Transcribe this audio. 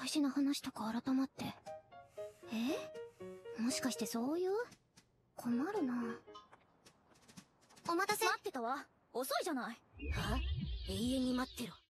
大事な話とか改まって。もしかしてそういう？困るな。お待たせ。 待ってたわ。遅いじゃない。 は？永遠に待ってろ。